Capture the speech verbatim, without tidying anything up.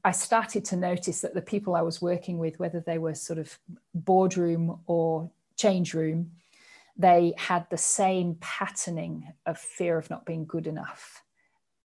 I started to notice that the people I was working with, whether they were sort of boardroom or change room, they had the same patterning of fear of not being good enough.